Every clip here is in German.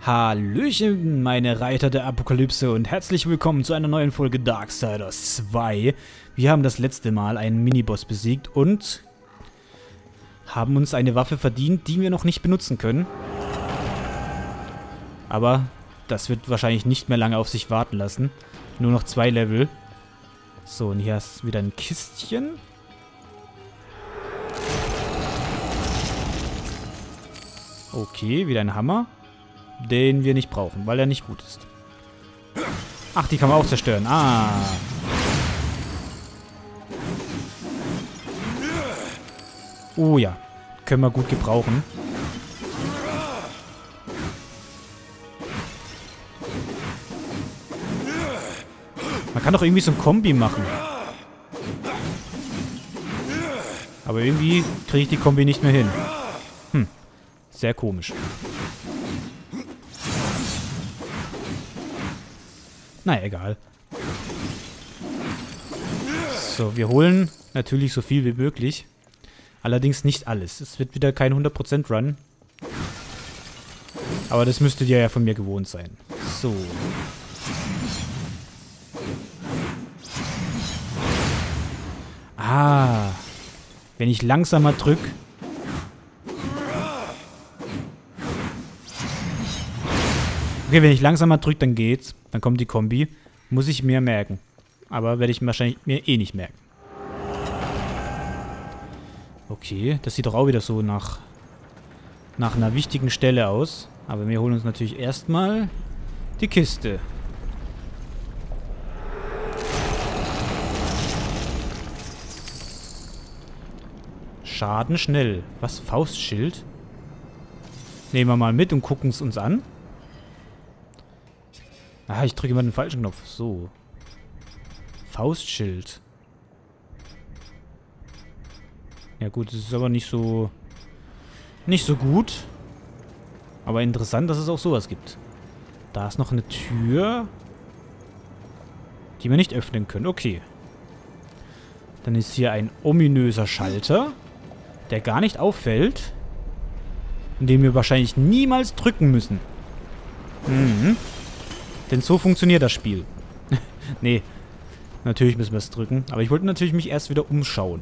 Hallöchen, meine Reiter der Apokalypse und herzlich willkommen zu einer neuen Folge Darksiders 2. Wir haben das letzte Mal einen Miniboss besiegt und haben uns eine Waffe verdient, die wir noch nicht benutzen können. Aber das wird wahrscheinlich nicht mehr lange auf sich warten lassen. Nur noch 2 Level. So, und hier ist wieder ein Kistchen. Okay, wieder ein Hammer. Den wir nicht brauchen, weil er nicht gut ist. Ach, die kann man auch zerstören. Ah. Oh ja. Können wir gut gebrauchen. Man kann doch irgendwie so ein Kombi machen. Aber irgendwie kriege ich die Kombi nicht mehr hin. Sehr komisch. Naja, egal. So, wir holen natürlich so viel wie möglich. Allerdings nicht alles. Es wird wieder kein 100% Run. Aber das müsstet ihr ja von mir gewohnt sein. So. Ah. Wenn ich langsamer drücke. Okay, wenn ich langsamer drücke, dann geht's. Dann kommt die Kombi. Muss ich mir merken. Aber werde ich wahrscheinlich mir eh nicht merken. Okay, das sieht doch auch wieder so nach einer wichtigen Stelle aus. Aber wir holen uns natürlich erstmal die Kiste. Schaden schnell. Was? Faustschild? Nehmen wir mal mit und gucken es uns an. Ah, ich drücke immer den falschen Knopf. So. Faustschild. Ja gut, das ist aber nicht so gut. Aber interessant, dass es auch sowas gibt. Da ist noch eine Tür, die wir nicht öffnen können. Okay. Dann ist hier ein ominöser Schalter, der gar nicht auffällt. Und den wir wahrscheinlich niemals drücken müssen. Denn so funktioniert das Spiel. Nee, natürlich müssen wir es drücken. Aber ich wollte natürlich mich erst wieder umschauen.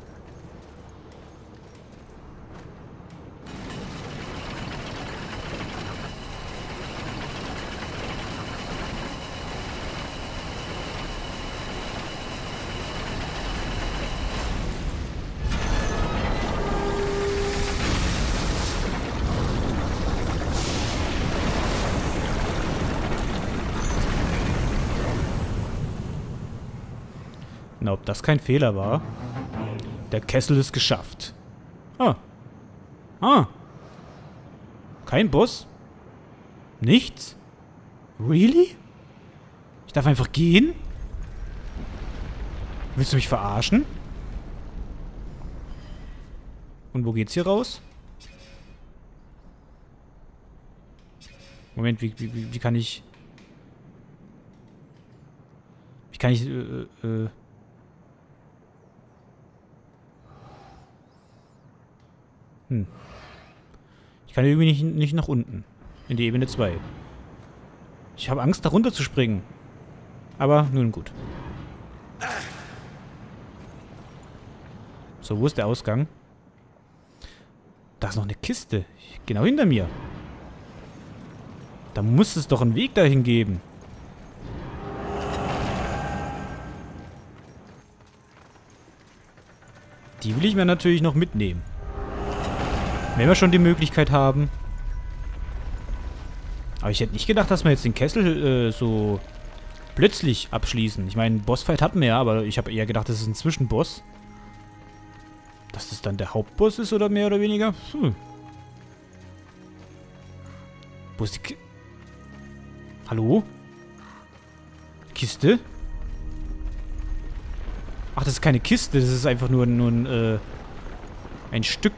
Na, ob das kein Fehler war? Der Kessel ist geschafft. Kein Boss? Nichts? Really? Ich darf einfach gehen? Willst du mich verarschen? Und wo geht's hier raus? Moment, wie kann ich... Wie kann ich... Ich kann irgendwie nicht nach unten. In die Ebene 2. Ich habe Angst, da runter zu springen. Aber nun gut. So, wo ist der Ausgang? Da ist noch eine Kiste. Genau hinter mir. Da muss es doch einen Weg dahin geben. Die will ich mir natürlich noch mitnehmen. Wenn wir schon die Möglichkeit haben. Aber ich hätte nicht gedacht, dass wir jetzt den Kessel so plötzlich abschließen. Ich meine, Bossfight hatten wir ja, aber ich habe eher gedacht, das ist ein Zwischenboss. Dass das dann der Hauptboss ist oder mehr oder weniger? Wo ist die Hallo? Kiste? Ach, das ist keine Kiste, das ist einfach nur ein Stück.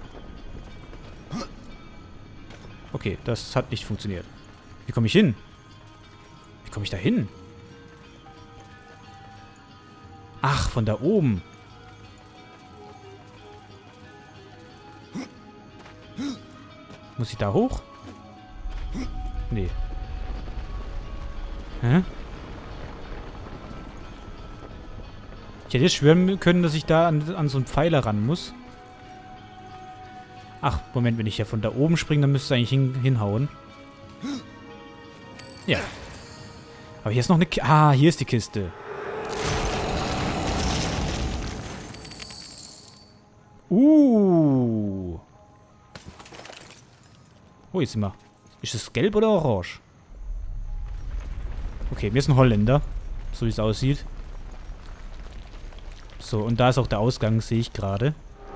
Okay, das hat nicht funktioniert. Wie komme ich hin? Wie komme ich da hin? Ach, von da oben. Muss ich da hoch? Nee. Hä? Ich hätte jetzt schwören können, dass ich da an so einen Pfeiler ran muss. Ach, Moment, wenn ich ja von da oben springe, dann müsste es eigentlich hinhauen. Ja. Aber hier ist noch eine Kiste. Ah, hier ist die Kiste. Oh, jetzt sind wir. Ist es gelb oder orange? Okay, wir sind Holländer. So wie es aussieht. So, und da ist auch der Ausgang, sehe ich gerade.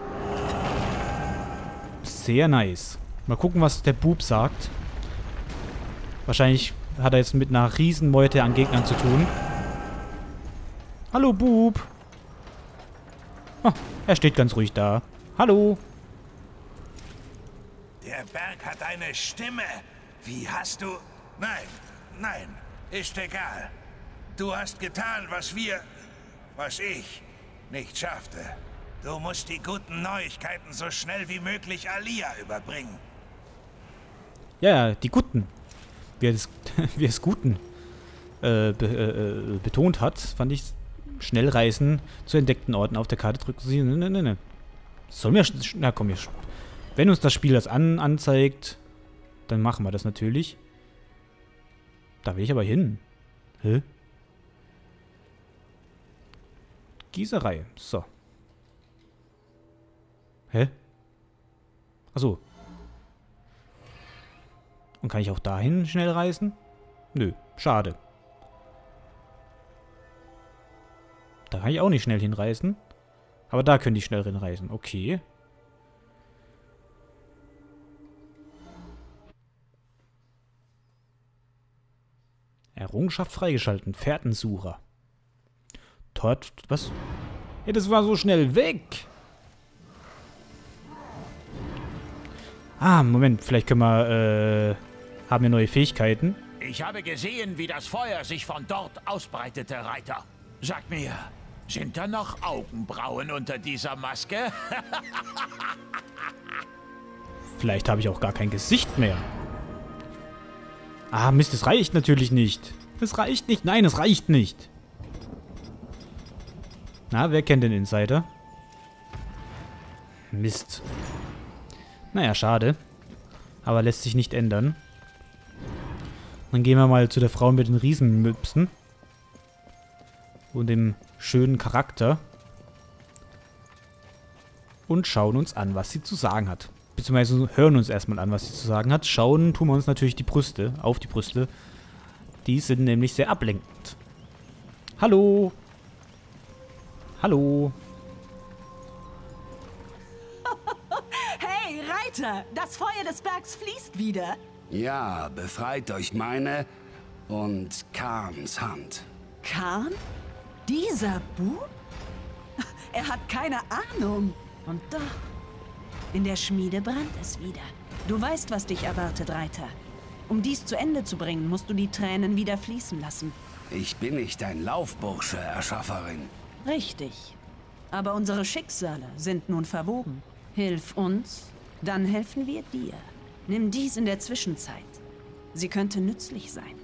Sehr nice. Mal gucken, was der Bub sagt. Wahrscheinlich hat er jetzt mit einer Riesenmeute an Gegnern zu tun. Hallo, Bub. Ah, er steht ganz ruhig da. Hallo. Der Berg hat eine Stimme. Wie hast du... Nein, ist egal. Du hast getan, was ich nicht schaffte. Du musst die guten Neuigkeiten so schnell wie möglich Alia überbringen. Ja, die Guten. Wie er es Guten betont hat, fand ich Schnellreisen zu entdeckten Orten auf der Karte drücken Sie. Ne. Soll mir... Na komm, wenn uns das Spiel das anzeigt, dann machen wir das natürlich. Da will ich aber hin. Hä? Gießerei. So. Hä? Achso. Und kann ich auch dahin schnell reisen? Nö, schade. Da kann ich auch nicht schnell hinreisen. Aber da könnte ich schnell hinreisen. Okay. Errungenschaft freigeschalten. Fährtensucher. Dort, was? Ja, das war so schnell weg. Ah, Moment. Vielleicht können wir, haben wir neue Fähigkeiten. Ich habe gesehen, wie das Feuer sich von dort ausbreitete, Reiter. Sag mir, sind da noch Augenbrauen unter dieser Maske? Vielleicht habe ich auch gar kein Gesicht mehr. Ah, Mist, es reicht natürlich nicht. Es reicht nicht. Nein, es reicht nicht. Na, wer kennt den Insider? Mist. Naja, schade. Aber lässt sich nicht ändern. Dann gehen wir mal zu der Frau mit den Riesenmüpsen. Und dem schönen Charakter. Und schauen uns an, was sie zu sagen hat. Beziehungsweise hören uns erstmal an, was sie zu sagen hat. Schauen tun wir uns natürlich die Brüste, auf die Brüste. Die sind nämlich sehr ablenkend. Hallo. Hallo. Hey, Reiter! Das Feuer des Bergs fließt wieder. Ja, befreit euch meine und Kahns Hand. Kahn? Dieser Bub? Er hat keine Ahnung. Und doch, in der Schmiede brennt es wieder. Du weißt, was dich erwartet, Reiter. Um dies zu Ende zu bringen, musst du die Tränen wieder fließen lassen. Ich bin nicht dein Laufbursche, Erschafferin. Richtig. Aber unsere Schicksale sind nun verwoben. Hilf uns, dann helfen wir dir. Nimm dies in der Zwischenzeit. Sie könnte nützlich sein.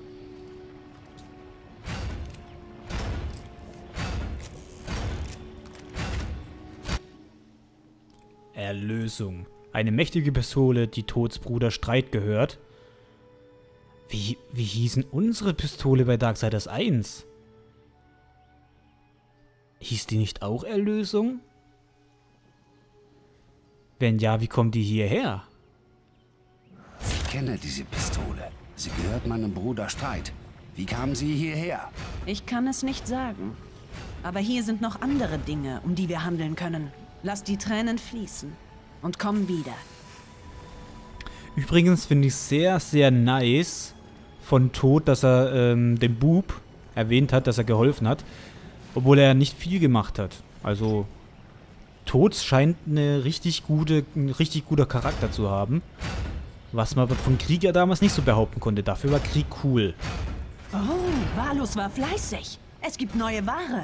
Erlösung. Eine mächtige Pistole, die Tods Bruder Streit gehört. Wie hießen unsere Pistole bei Darksiders 1? Hieß die nicht auch Erlösung? Wenn ja, wie kommt die hierher? Ich kenne diese Pistole. Sie gehört meinem Bruder Streit. Wie kam sie hierher? Ich kann es nicht sagen. Aber hier sind noch andere Dinge, um die wir handeln können. Lass die Tränen fließen und komm wieder. Übrigens finde ich sehr, sehr nice von Tod, dass er dem Bub erwähnt hat, dass er geholfen hat. Obwohl er nicht viel gemacht hat. Also, Tod scheint ein richtig guter Charakter zu haben. Was man von Krieg ja damals nicht so behaupten konnte. Dafür war Krieg cool. Oh, Valus war fleißig. Es gibt neue Ware.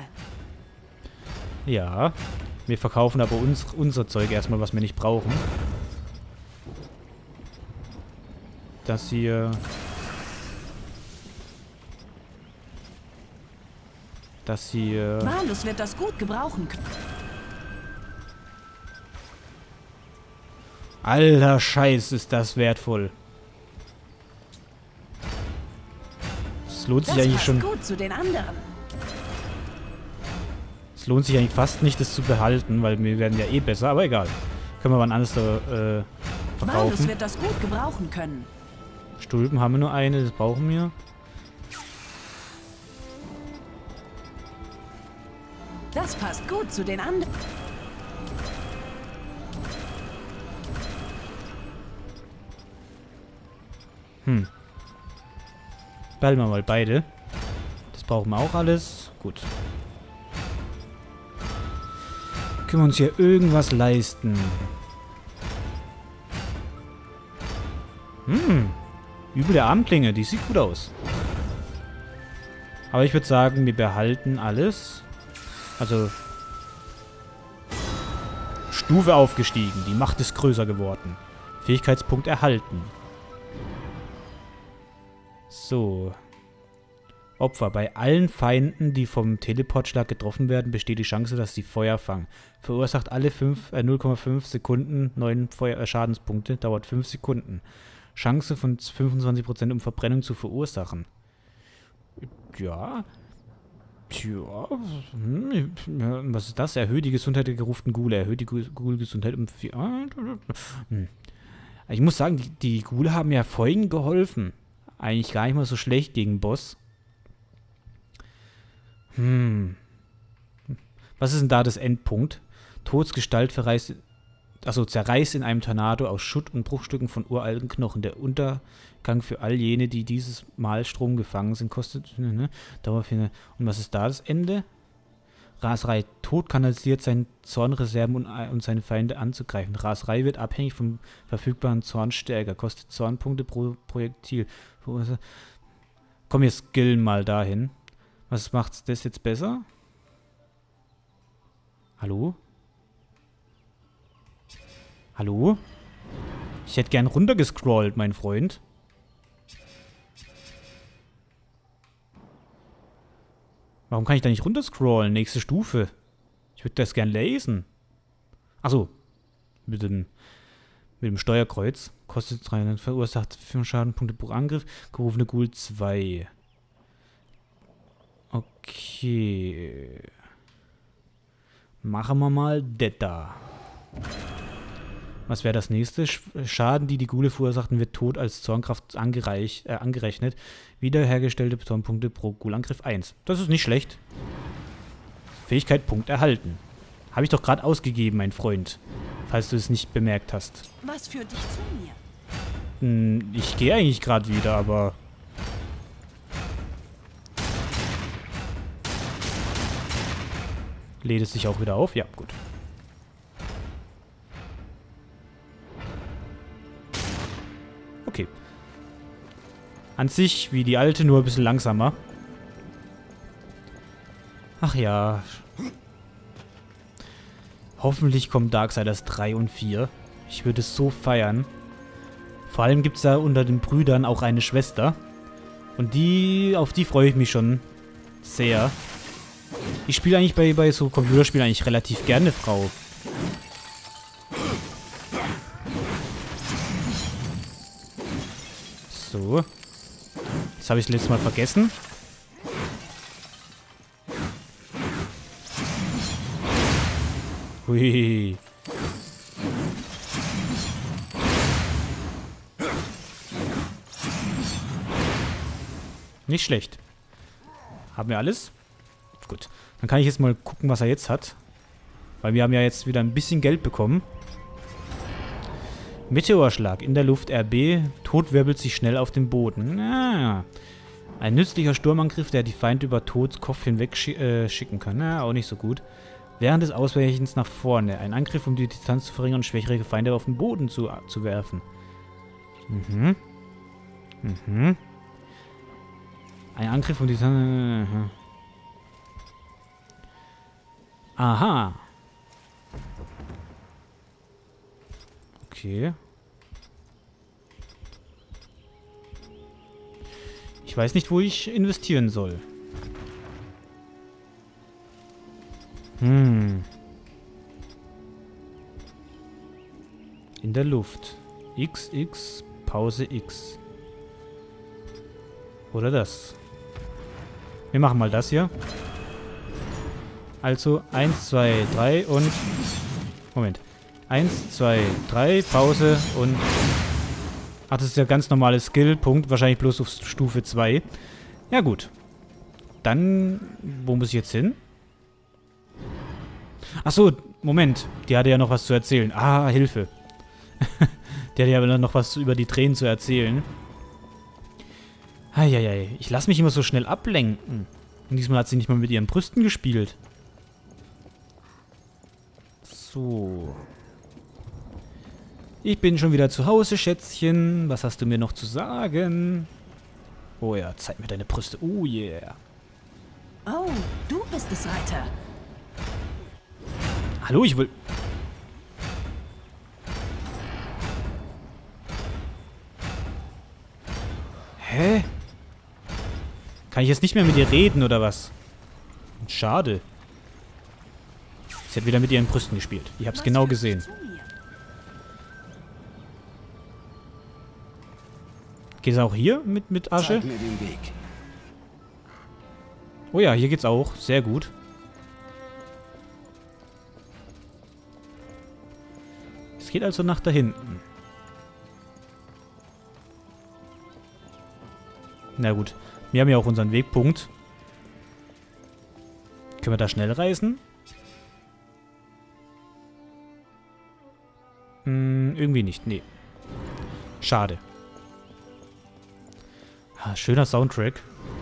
Ja, wir verkaufen aber unser Zeug erstmal, was wir nicht brauchen. Das hier Das hier... Valus wird das gut gebrauchen können. Alter Scheiß, ist das wertvoll. Es lohnt sich Das eigentlich passt schon... gut zu den anderen. Es lohnt sich eigentlich fast nicht, das zu behalten, weil wir werden ja eh besser, aber egal. Können wir wann anders Valus verkaufen. wird das gut gebrauchen können. Stulpen haben wir nur eine, das brauchen wir. Das passt gut zu den anderen. Behalten wir mal beide. Das brauchen wir auch alles. Gut. Können wir uns hier irgendwas leisten? Üble Armklinge, die sieht gut aus. Aber ich würde sagen, wir behalten alles. Also Stufe aufgestiegen. Die Macht ist größer geworden. Fähigkeitspunkt erhalten. So. Opfer. Bei allen Feinden, die vom Teleportschlag getroffen werden, besteht die Chance, dass sie Feuer fangen. Verursacht alle 0,5 Sekunden 9 Schadenspunkte. Dauert 5 Sekunden. Chance von 25%, um Verbrennung zu verursachen. Ja. Tja. Was ist das? Erhöht die Gesundheit der geruften Ghule. Erhöht die Ghule-Gesundheit um 4. Ich muss sagen, die Ghule haben ja vorhin geholfen. Eigentlich gar nicht mal so schlecht gegen Boss. Was ist denn da das Endpunkt? Todesgestalt zerreißt in einem Tornado aus Schutt und Bruchstücken von uralten Knochen. Der Untergang für all jene, die dieses Malstrom gefangen sind, kostet... Dauer 4. Und was ist da das Ende? Raserei. Tod kanalisiert seine Zornreserven und seine Feinde anzugreifen. Raserei wird abhängig vom verfügbaren Zorn stärker. Kostet Zornpunkte pro Projektil. Komm, wir skillen mal dahin. Was macht das jetzt besser? Hallo? Hallo? Ich hätte gern runtergescrollt, mein Freund. Warum kann ich da nicht runterscrollen? Nächste Stufe. Ich würde das gern lesen. Achso. Mit dem Steuerkreuz. Kostet 300, verursacht 5 Schadenpunkte pro Angriff. Gerufene Ghoul 2. Okay. Machen wir mal das da. Was wäre das nächste? Schaden, die Ghule verursachten, wird tot als Zornkraft angerechnet. Wiederhergestellte Zornpunkte pro Ghul-Angriff 1. Das ist nicht schlecht. Fähigkeit Punkt erhalten. Habe ich doch gerade ausgegeben, mein Freund. Falls du es nicht bemerkt hast. Was führt dich zu mir? Ich gehe eigentlich gerade wieder, aber... Lädt es sich auch wieder auf? Ja, gut. Okay. An sich wie die alte, nur ein bisschen langsamer. Ach ja. Hoffentlich kommen Darksiders 3 und 4. Ich würde es so feiern. Vor allem gibt es da unter den Brüdern auch eine Schwester. Und auf die freue ich mich schon sehr. Ich spiele eigentlich bei so Computerspielen eigentlich relativ gerne Frau. So. Das habe ich das letzte Mal vergessen. Hui. Nicht schlecht. Haben wir alles? Gut. Dann kann ich jetzt mal gucken, was er jetzt hat. Weil wir haben ja jetzt wieder ein bisschen Geld bekommen. Meteorschlag in der Luft RB. Tod wirbelt sich schnell auf den Boden. Ah. Ein nützlicher Sturmangriff, der die Feinde über Tods Kopf hinweg schicken kann. Auch nicht so gut. Während des Ausweichens nach vorne. Ein Angriff, um die Distanz zu verringern und schwächere Feinde auf den Boden zu werfen. Mhm. Mhm. Ein Angriff, um die Distanz... Aha. Okay. Ich weiß nicht, wo ich investieren soll. In der Luft. XX, Pause X. Oder das. Wir machen mal das hier. Also 1, 2, 3 und... Moment. 1, 2, 3, Pause und... Ach, das ist ja ganz normales Skill-Punkt. Wahrscheinlich bloß auf Stufe 2. Ja gut. Dann... Wo muss ich jetzt hin? Achso, Moment. Die hatte ja noch was zu erzählen. Ah, Hilfe. Die hatte ja noch was über die Tränen zu erzählen. Eieiei. Ich lasse mich immer so schnell ablenken. Und diesmal hat sie nicht mal mit ihren Brüsten gespielt. So. Ich bin schon wieder zu Hause, Schätzchen. Was hast du mir noch zu sagen? Oh ja, zeig mir deine Brüste. Oh yeah. Oh, du bist es, Reiter. Hallo, ich will... Hä? Kann ich jetzt nicht mehr mit ihr reden, oder was? Schade. Sie hat wieder mit ihren Brüsten gespielt. Ich hab's genau gesehen. Geht's auch hier mit Asche? Zeig mir den Weg. Oh ja, hier geht's auch. Sehr gut. Es geht also nach da hinten. Na gut. Wir haben ja auch unseren Wegpunkt. Können wir da schnell reisen? Irgendwie nicht. Nee. Schade. Ah, schöner Soundtrack.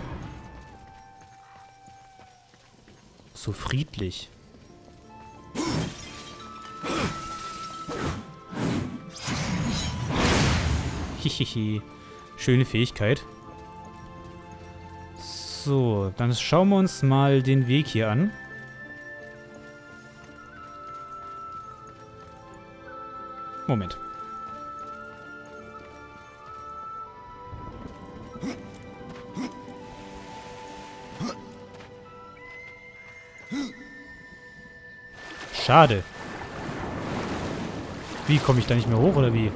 So friedlich. Hihihi. Schöne Fähigkeit. So, dann schauen wir uns mal den Weg hier an. Moment. Schade. Wie, komme ich da nicht mehr hoch, oder wie?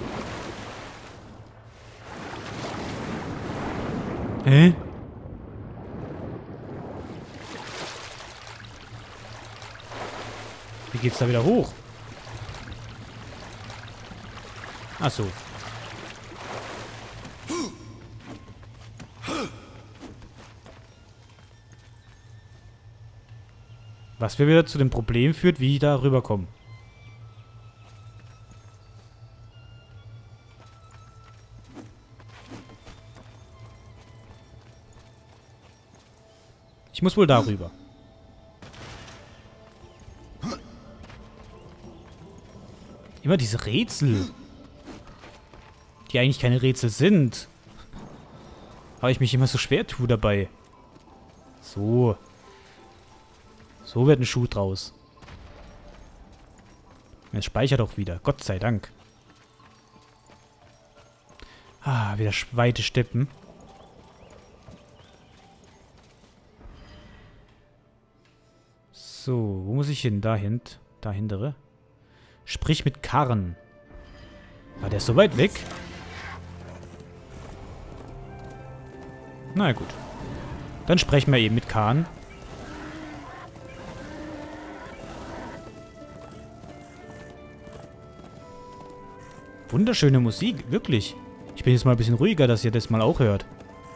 Hä? Wie geht's da wieder hoch? Ach so. Was wir wieder zu dem Problem führt, wie ich da rüberkomme. Ich muss wohl darüber. Immer diese Rätsel. Die eigentlich keine Rätsel sind. Aber ich mich immer so schwer tue dabei. So. So wird ein Schuh draus. Jetzt speichert auch wieder. Gott sei Dank. Ah, wieder weite Steppen. So, wo muss ich hin? Dahin. Dahintere. Sprich mit Karren. War der so weit weg? Na gut. Dann sprechen wir eben mit Kahn. Wunderschöne Musik, wirklich. Ich bin jetzt mal ein bisschen ruhiger, dass ihr das mal auch hört.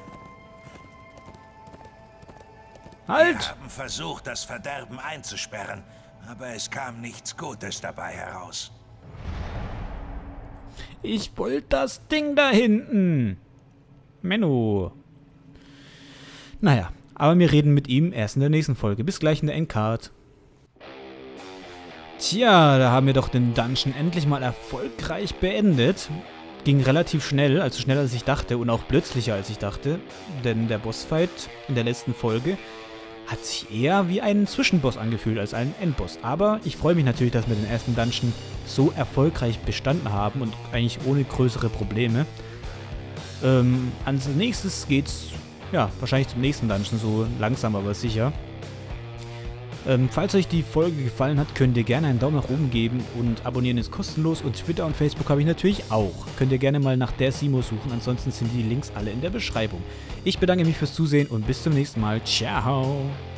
Halt! Wir haben versucht, das Verderben einzusperren, aber es kam nichts Gutes dabei heraus. Ich wollte das Ding da hinten. Menno. Naja, aber wir reden mit ihm erst in der nächsten Folge. Bis gleich in der Endcard. Tja, da haben wir doch den Dungeon endlich mal erfolgreich beendet. Ging relativ schnell, also schneller als ich dachte und auch plötzlicher als ich dachte. Denn der Bossfight in der letzten Folge hat sich eher wie ein Zwischenboss angefühlt als ein Endboss. Aber ich freue mich natürlich, dass wir den ersten Dungeon so erfolgreich bestanden haben und eigentlich ohne größere Probleme. Als nächstes geht's, ja, wahrscheinlich zum nächsten Dungeon, so langsam aber sicher. Falls euch die Folge gefallen hat, könnt ihr gerne einen Daumen nach oben geben und abonnieren ist kostenlos und Twitter und Facebook habe ich natürlich auch. Könnt ihr gerne mal nach der Simo suchen, ansonsten sind die Links alle in der Beschreibung. Ich bedanke mich fürs Zusehen und bis zum nächsten Mal. Ciao!